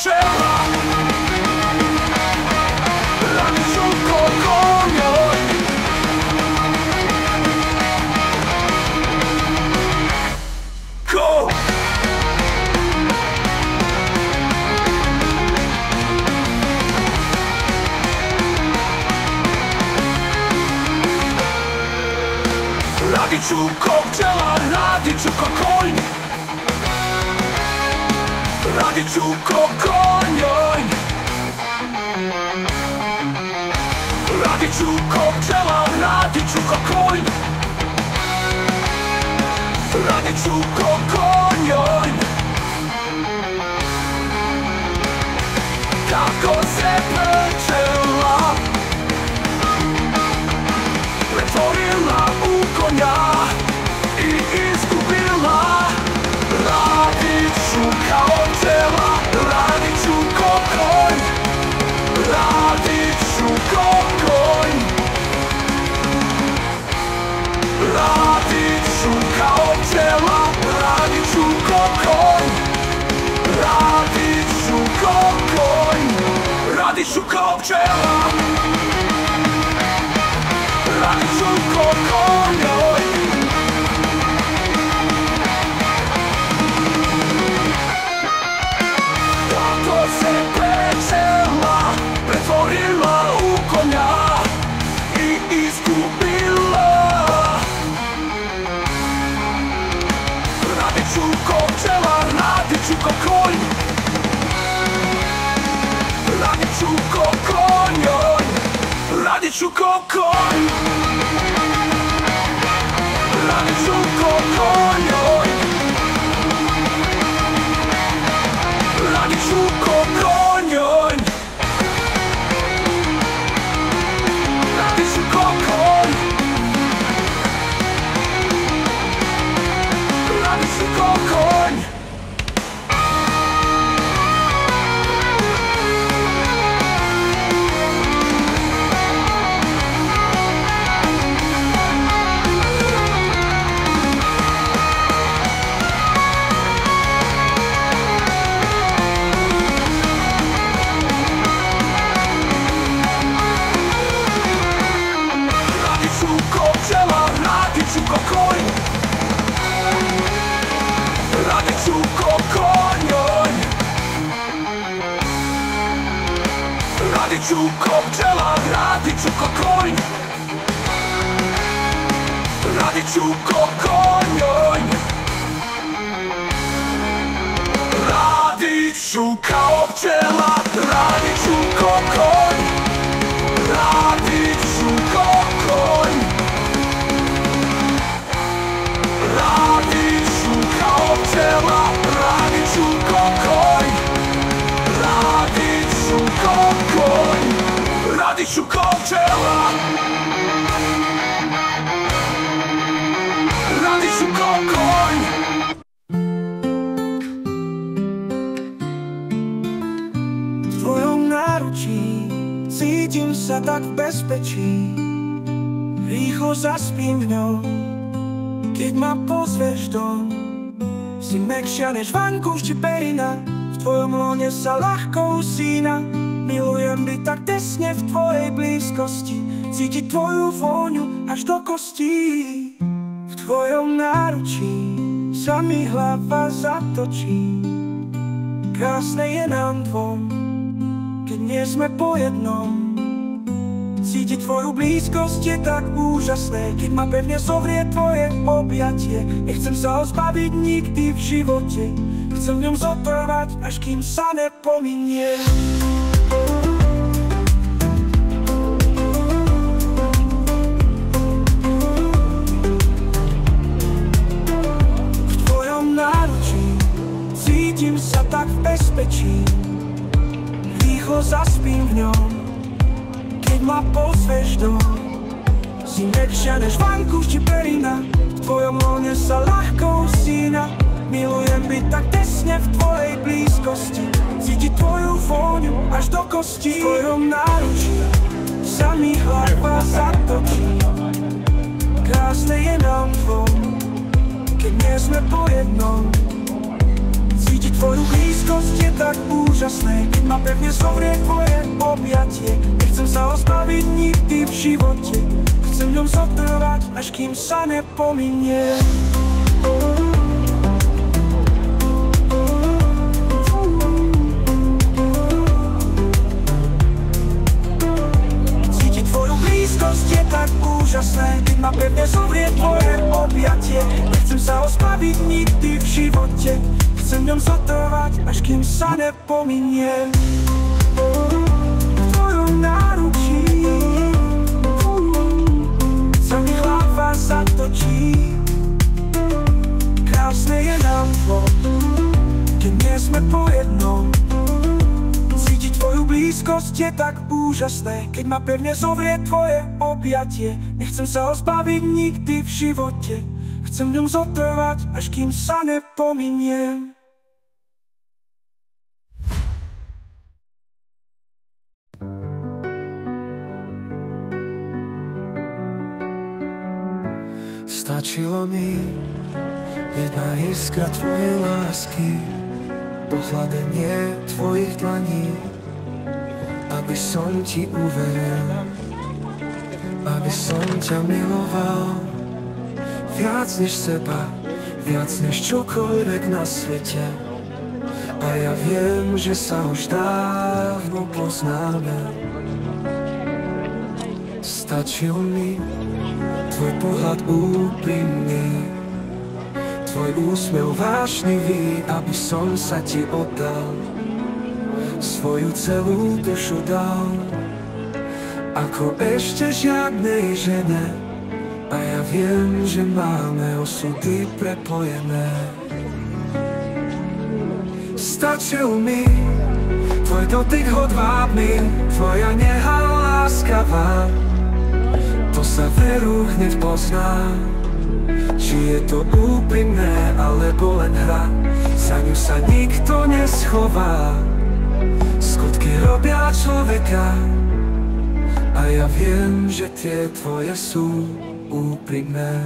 čela. Radiču ko konjoj. Ko? Radiću ko pčela, radiću ko konj. Radiću ko konjoj. Radiću ko pčela, radiću ko konj. Radiću ko konjoj. Kako se pčela pretvorila u konja i izgubila. Radiću kao pčela, radiću ko konj. Radiću ko konj. Radiću kao pčela, radiću ko konj. Radiću ko konj. Radiću kao pčela, radiću ko konjoj. Kako se pčela pretvorila u konja i izgubila. Radiću ko pčela, radiću ko konj. Radiću ko konjoj. Radiću ko konj. Radiću ko konjoj. Radiću ko konjoj. Radiću ko konj. Radiću ko konj. Radiću ko konj. Radiću ko konjoj. Radiću ko pčela, radiću ko konj. Radiću ko konjoj. Radiću kao pčela, radiću ko konj. Radiću ko konj. Radiću kao pčela, radiću ko konj. Radiću ko konj. Radiću ko pčela. Radiću ko konj. V tvojom náručí cítim sa tak v bezpečí. Rýchlo zaspím v ňom, keď ma pozveš dom. Si mäkšia než vankúš či perina, v tvojom lone sa ľahko usína. Milujem byť tak tesne v tvojej blízkosti, cítiť tvoju vôňu až do kostí. V tvojom náručí sa mi hlava zatočí. Krásne je nám dvom, keď nie sme po jednom. Cítiť tvoju blízkosť je tak úžasné, keď ma pevne zovrie tvoje objatie. Nechcem sa ho zbaviť nikdy v živote, chcem v ňom zotrvať, až kým sa nepominie. V tvojom náručí cítim sa tak v bezpečí. Rýchlo zaspím v ňom, keď ma pozveš dom. Si mäkšia než vankúš či perina, v tvojom lone sa ľahko usína. Milujem byť tak tesne v tvojej blízkosti, cítiť tvoju vôňu až do kostí. V tvojom náručí sa mi hlava zatočí. Krásne je nám dvom, keď nie sme po jednom. Cítiť tvoju blízkosť je tak úžasné, keď ma pevne zovrie tvoje objatie. Nechcem sa ho zbaviť nikdy v živote, chcem v ňom zotrvať, až kým sa nepominie. Cítiť tvoju blízkosť je tak úžasné, keď ma pevne zovrie tvoje objatie. Nechcem sa ho zbaviť nikdy v živote, chcem v ňom zotrvať, až kým sa nepominie. V tvojom náručí sa mi hlava zatočí. Krásne je nám dvom, keď nie sme po jednom. Cítiť tvoju blízkosť je tak úžasné, keď ma pevne zovrie tvoje objatie. Nechcem sa ho zbaviť nikdy v živote, chcem v ňom zotrvať, až kým sa nepominiem. Stačilo mi jedna iskra tvojej lásky, pohľadenie tvojich dlaní, aby som ti uveril, aby som ťa miloval. Viac než seba, viac než čokoľvek na svete. A ja viem, že sa už dávno poznáme. Stačil mi tvoj pohľad úprimný, tvoj úsmev vášnivý, aby som sa ti oddal, svoju celú dušu dal. Ako ešte žiadnej žene, a ja viem, že máme osudy prepojené. Stačil mi tvoj dotyk hodvábny, tvoja neha láskavá. To sa veru hneď pozná, či je to úprimné, alebo len hra. Za ňu sa nikto neschová, skutky robia človeka. A ja viem, že tie tvoje sú úprimné.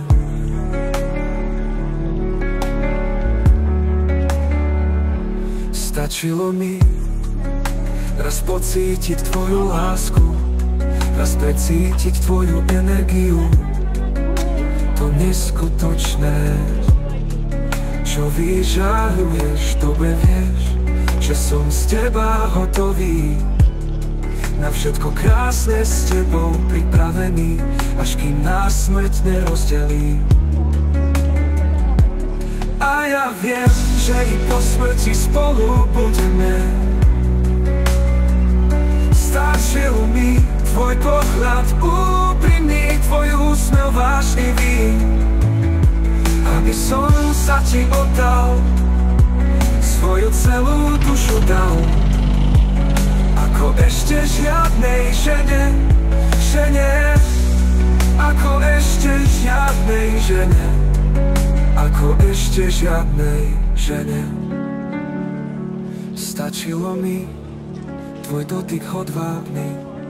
Stačilo mi raz pocítiť tvoju lásku, raz precítiť tvoju energiu. To neskutočné, čo vyžaruješ, dobre vieš, že som z teba hotový. Na všetko krásne s tebou pripravený, až kým nás smrť nerozdelí. A ja viem, že i po smrti spolu budeme. Stačil mi tvoj pohľad úprimný, tvoj úsmev vášnivý, aby som sa ti oddal, svoju celú dušu dal. Ako ešte žiadnej žene, ako ešte žiadnej žene, ako ešte žiadnej žene. Stačilo mi tvoj dotyk hodvábny,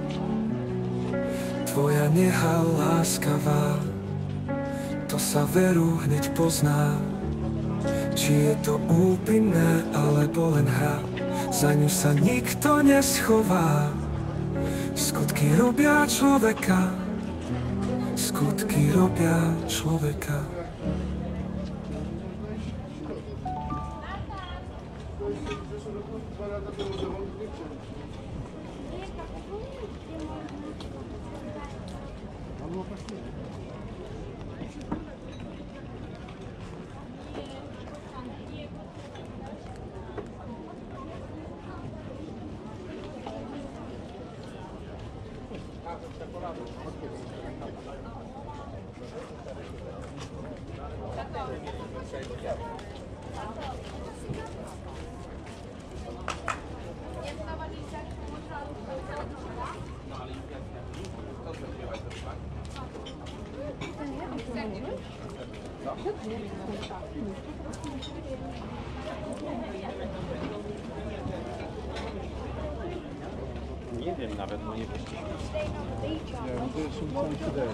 tvoja neha láskavá. To sa veru hneď pozná, či je to úprimné, alebo len hra. Za ňu sa nikto neschová, skutky robia človeka, skutky robia človeka. Nie wiem nawet, bo nie wyścigam. Ja, no to jest tam today.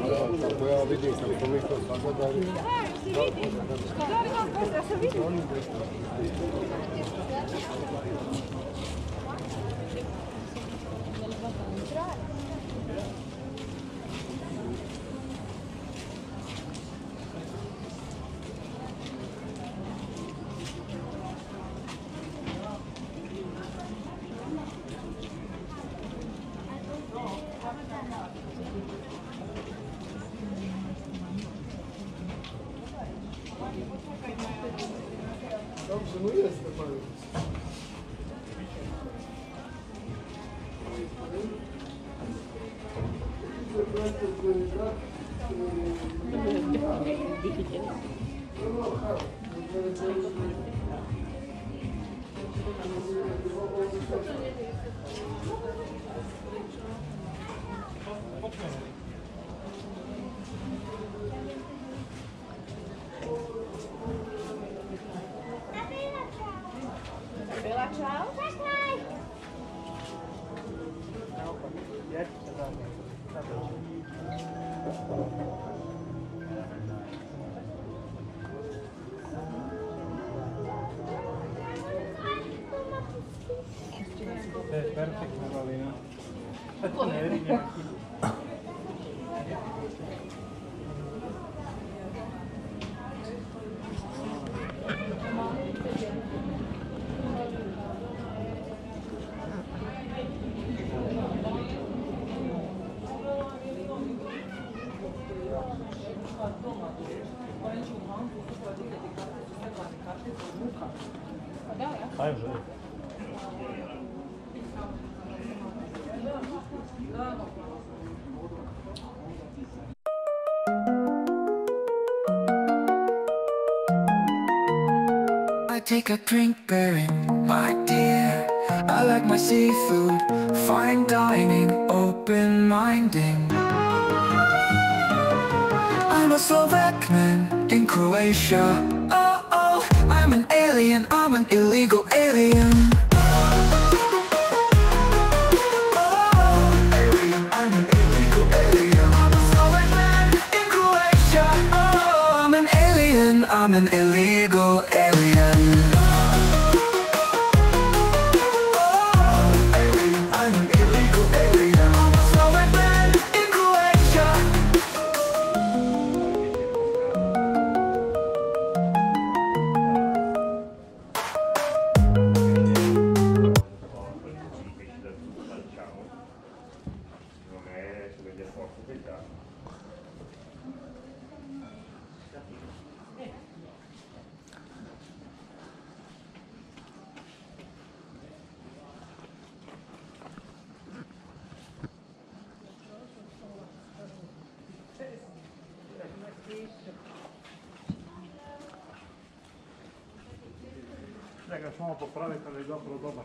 Ja vidim sam koliko sagledali. Dobrze, no jest normalnie. Bela, čau. To je perfektna valina. To ne vidi neki. Aj, že? I take a drink bearing my dear. I like my seafood, fine dining, open-minding. I'm a Slovak man in Croatia. Oh, oh, I'm an alien, I'm an illegal alien. I'm an illegal alien. I'm a Slovak man in Croatia. Oh, I'm an alien, I'm an illegal alien. I'm an illegal alien. I'm a Slovak man in Croatia. Da ga samo popraviti, ali je zapravo dobar.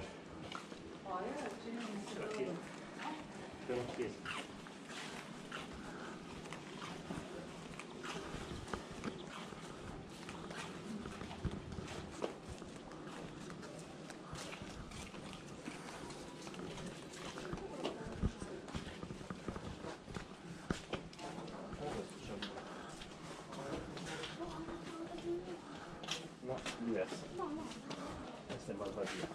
No, diverso. Questa è Barbagia.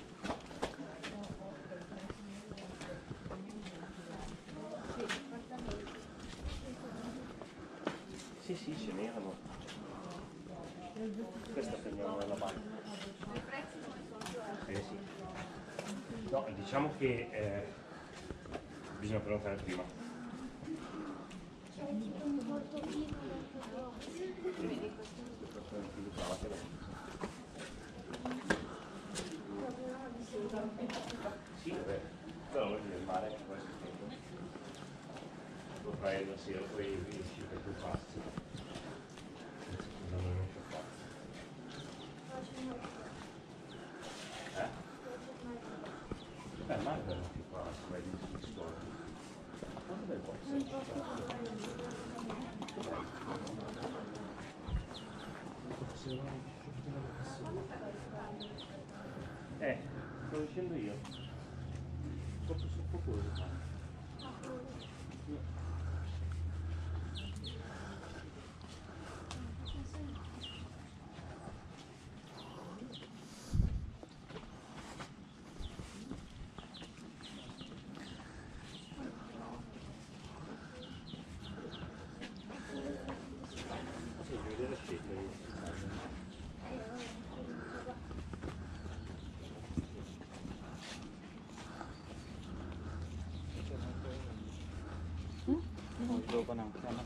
Sì, sì, ce n'erano. Questa prendiamo nella banca. Sì. No, diciamo che bisogna prenotare prima. Sì, vabbè, però noi del mare può essere tempo. Potrai la sera poi riesci per più passi. Non c'è fatto. Il mare è più qua, se vai di scuola. Quando è il box? Sto dicendo io. Troppo soffocoso. Ito ko nang sana.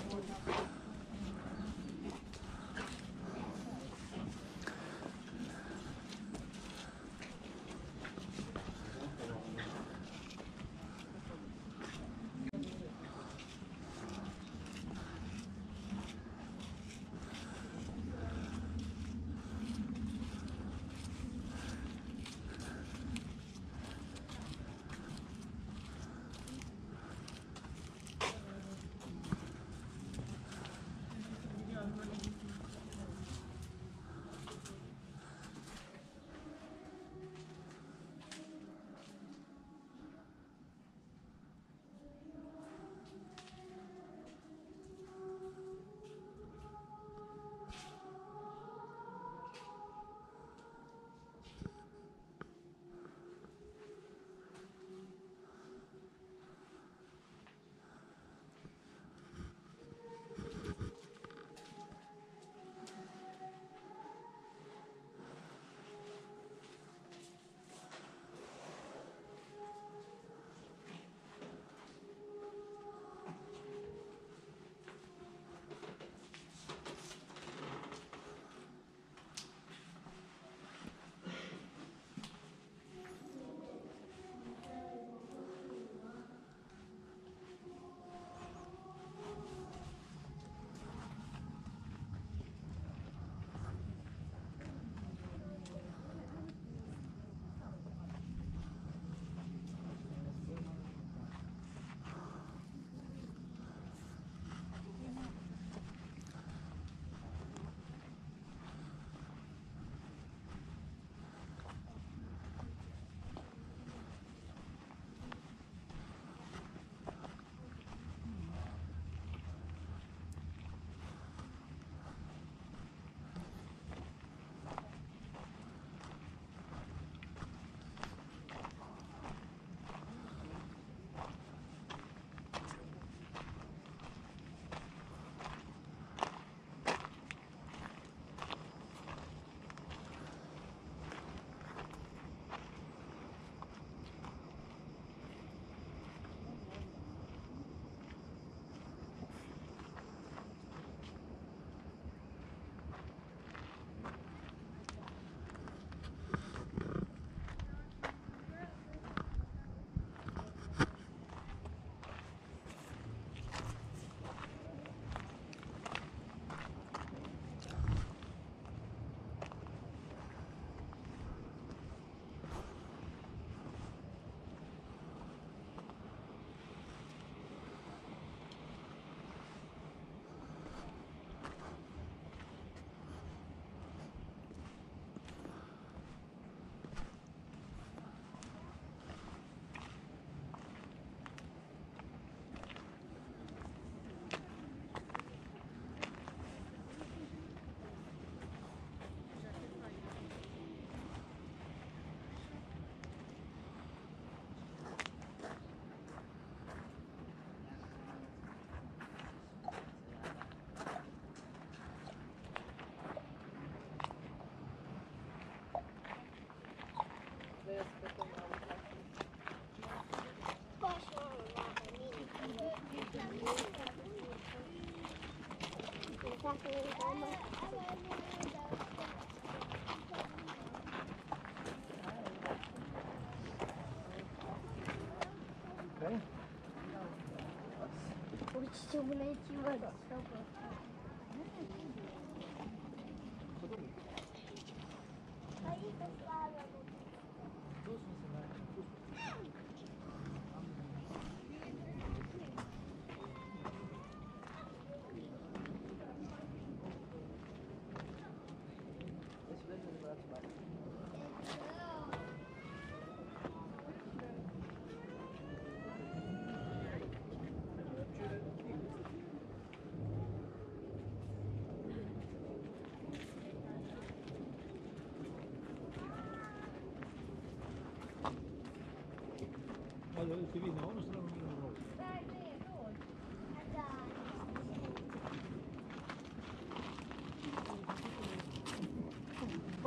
Určitě bude tívat.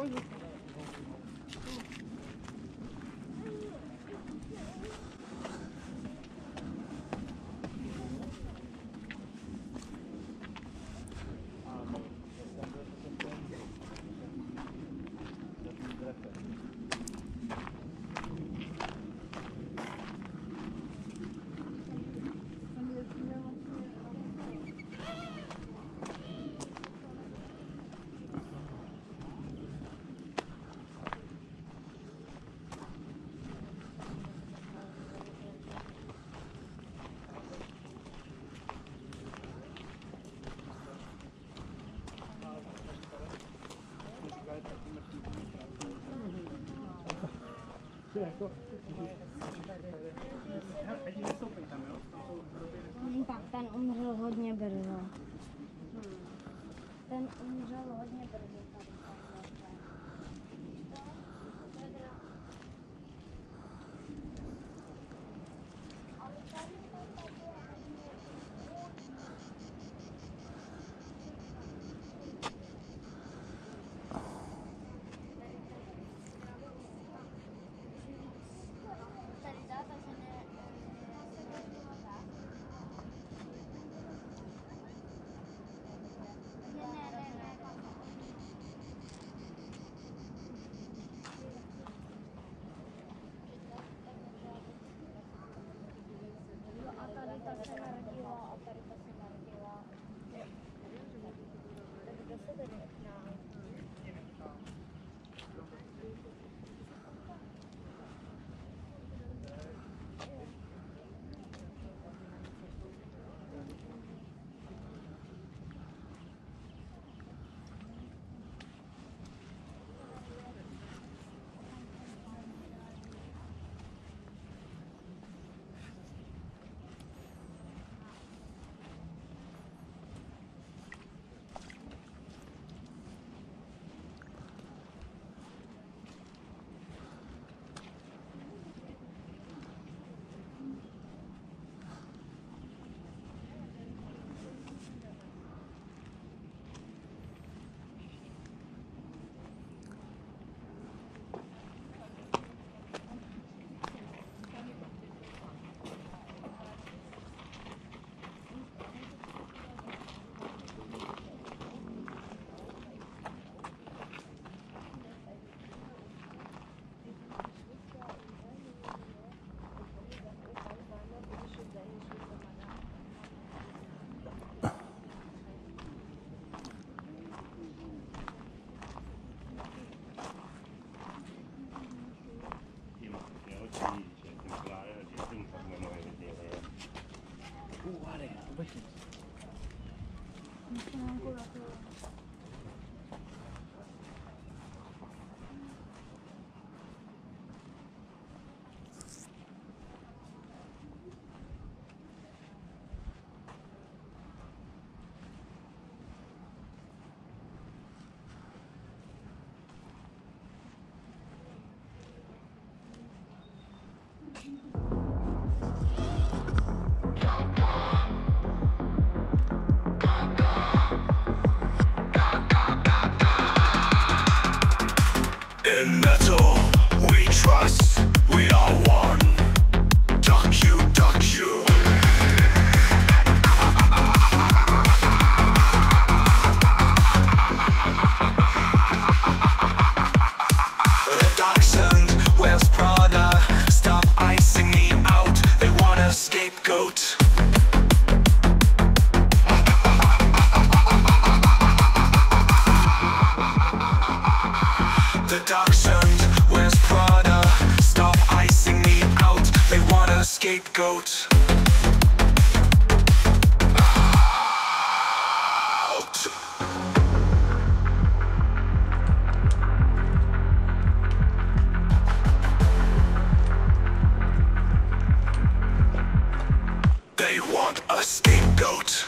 Tak ten umřel hodně brzo. Ten umřel hodně brzo. In metal, we trust, we are one. Duck you, duck you. The dachshund wears Prada. Stop icing me out, they want a scapegoat. The dachshund wears Prada. Stop icing me out, they want a scapegoat. Out. They want a scapegoat.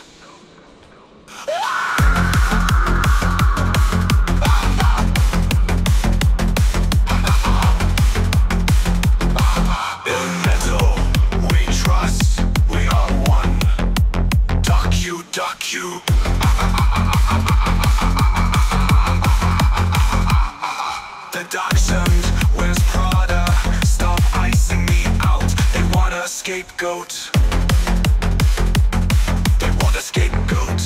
Duck you. dachshund wears Prada. Stop icing me out. They want a scapegoat. They want a scapegoat.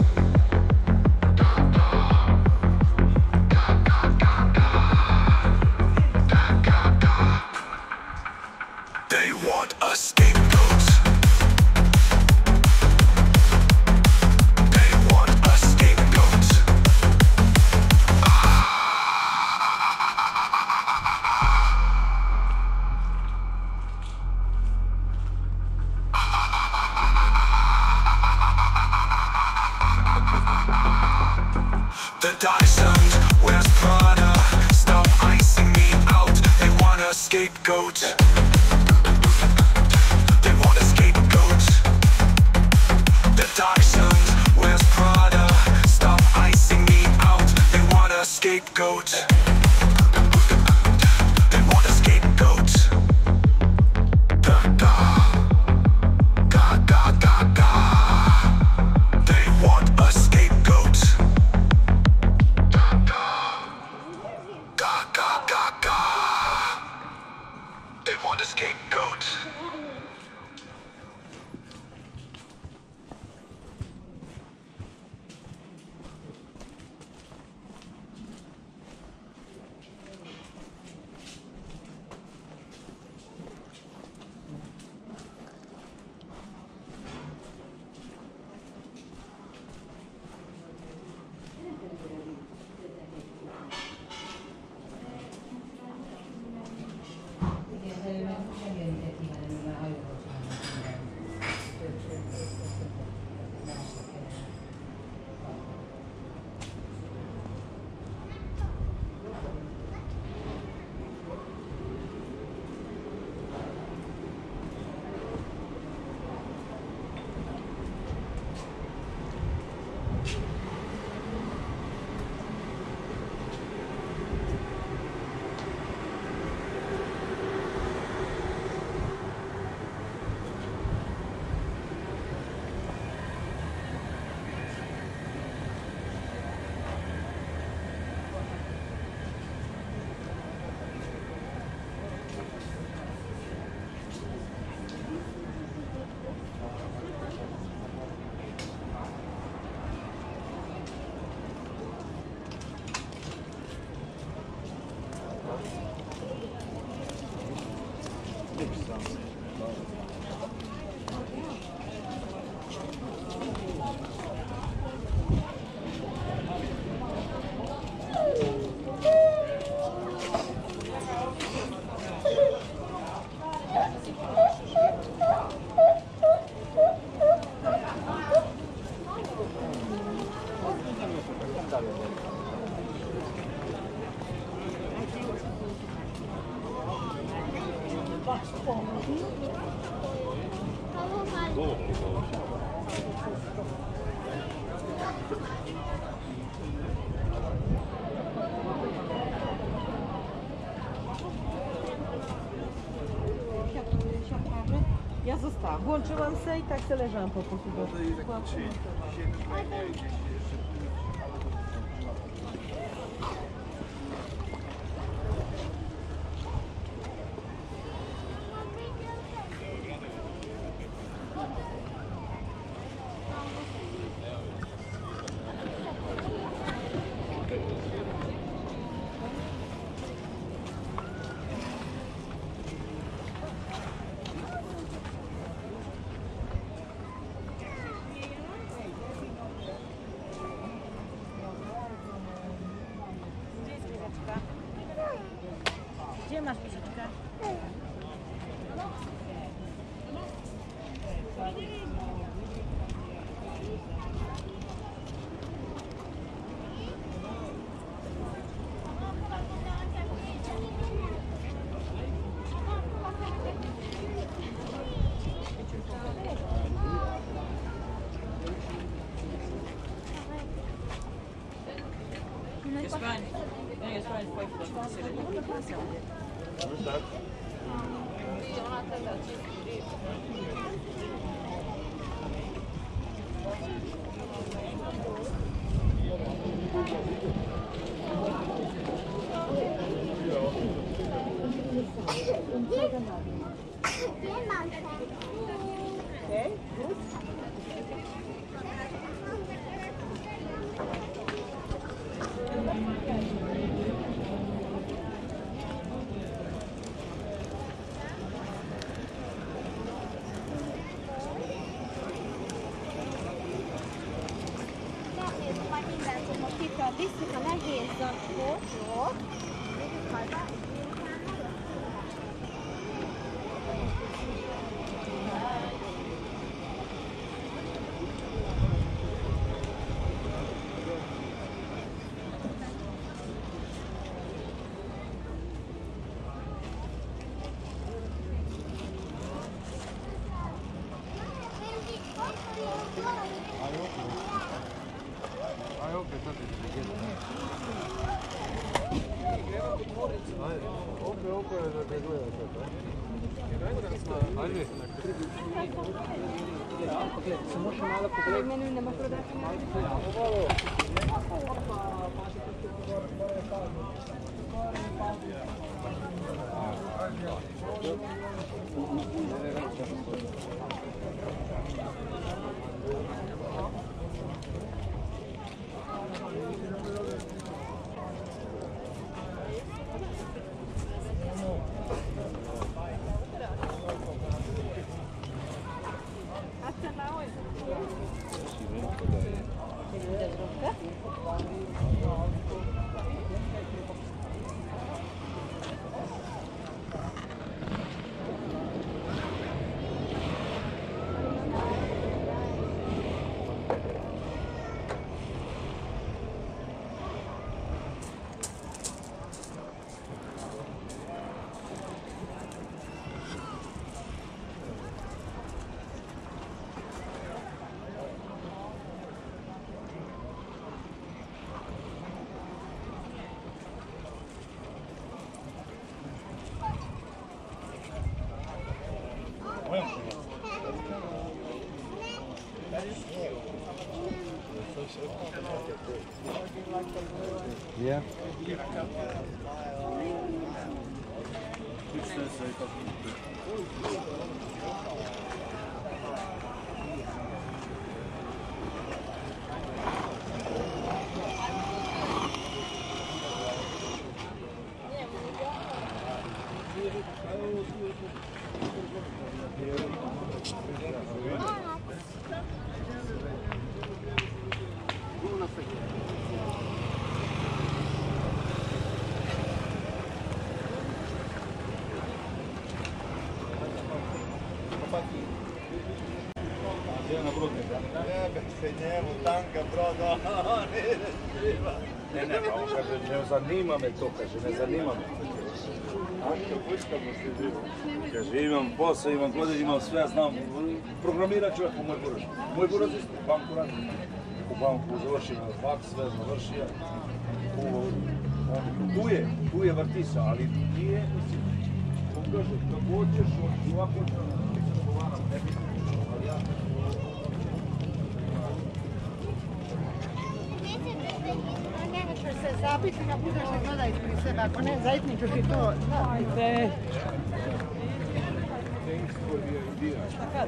They want a scapegoat. They want a scapegoat. The dachshund wears Prada. Stop icing me out. They want a scapegoat. They want a scapegoat. The dachshund wears Prada. Stop icing me out. They want a scapegoat. They want a scapegoat. Da da da da da da. They want a scapegoat. Da da da da da. They want a scapegoat. Ja zostałam. Włączyłam se i tak se leżałam po prostu. Gdzie masz psiczkę? Jest fajnie. Nie, jest fajnie. most itt visszük a nehéz zacskót. Aj opet, sad ćeš se gledati. Ajde, opet da te gleda sad, ajde. Meni nema prodati. Ja. Njemu tanka broda, Ne, pa on kaže, ne zanima me to, kaže, ne zanima me. Kaže, imam posao, imam godine, imam sve, ja znam, programirat čovjek po moj buraz. Moj buraz isto, banku radi. U banku završio, faks, sve završio. Tu je vrtisa, ali nije, mislim, on kaže, kako hoćeš, ovako ćeš razgovarati, ne biti, ali ja... Ćeš se zapiti da budeš da gledaj ispred sebe, ako ne, zajetni ćeš i to. Ajde. Šta kad?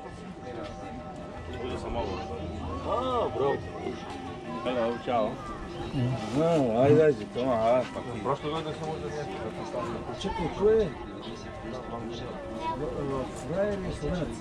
Oh, bro. Hello, ciao. No, ajde, to aha. Prošle godine sam možda nešto kad sam stavio. Čekaj, ko je? Frajer je Slovenac.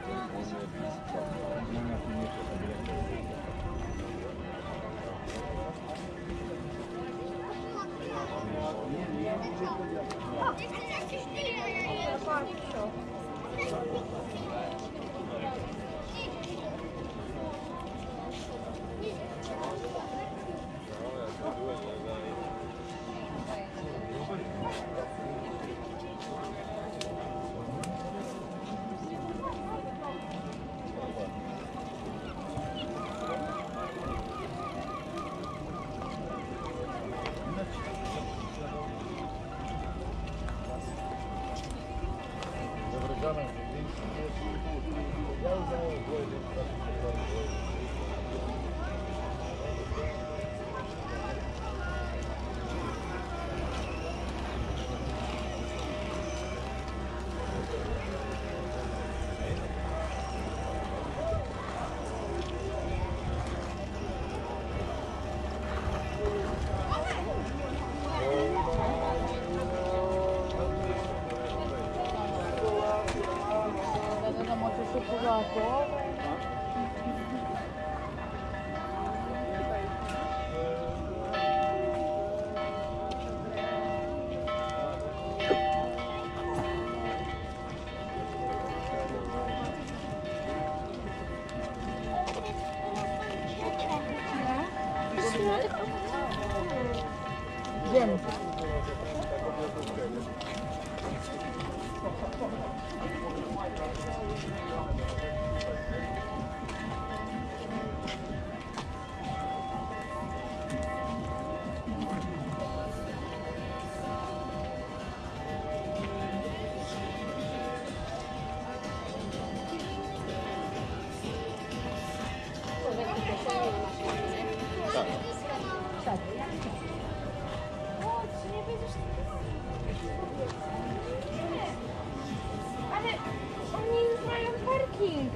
Ale oni już mają parking.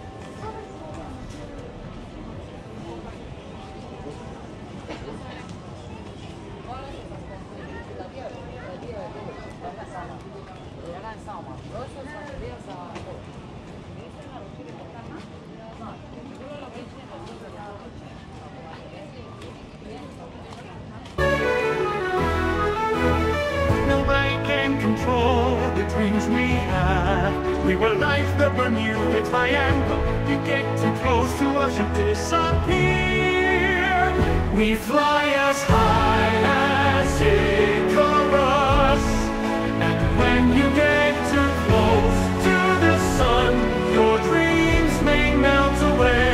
Nobody can control the dreams we had. We were life that were new. If I am, you get too close to us, you disappear. We fly as high as Icarus, and when you get too close to the sun, your dreams may melt away.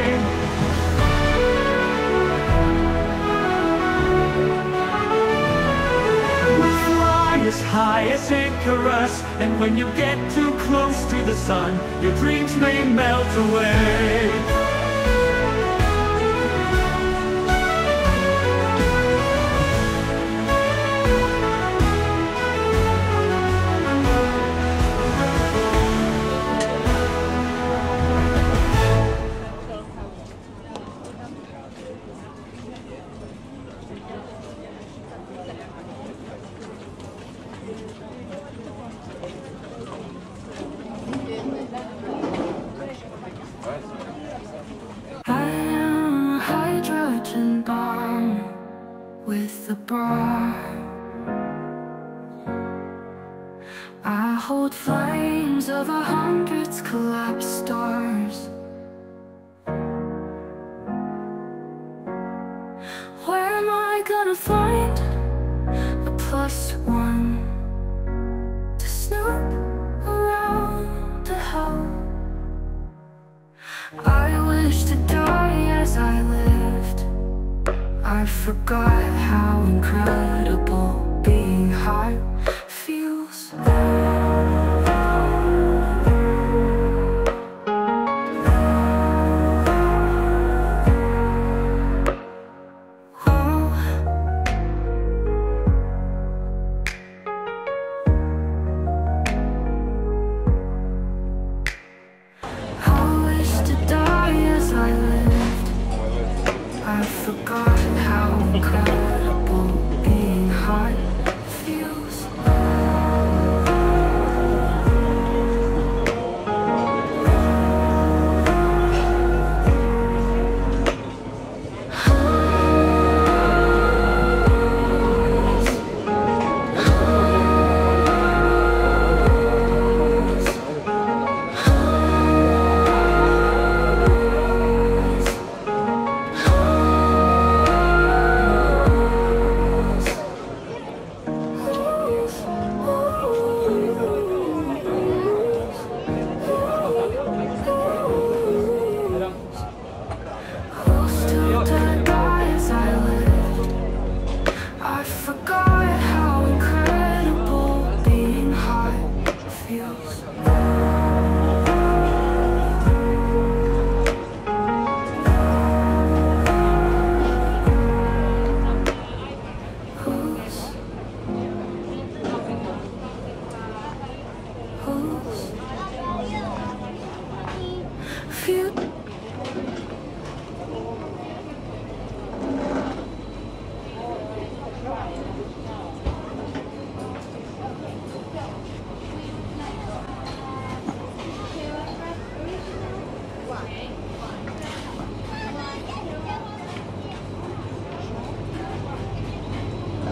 As high as Icarus, and when you get too close to the sun, your dreams may melt away. I am a hydrogen bomb with a bar. I hold flames of 100 collapsed stars. Where am I gonna find a +1 to snoop around the house? I wish to die as I lived. I forgot how incredible being high feels. I forgot how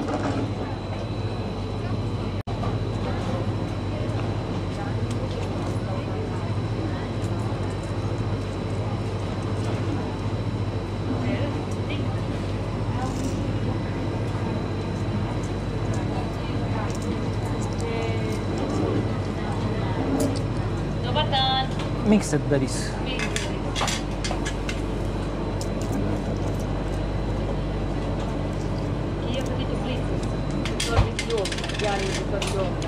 Dobar dan. Mixed berries. Io ho detto blitz. Sono vizioso, piani di stagione.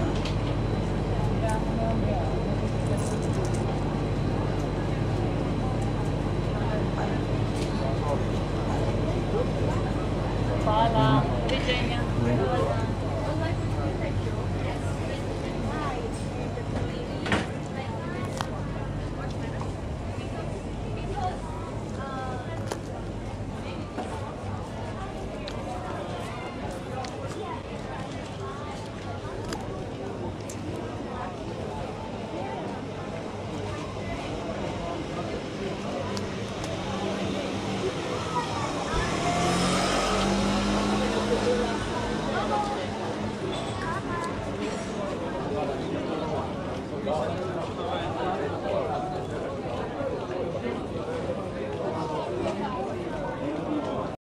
Hvala. Doviđenja.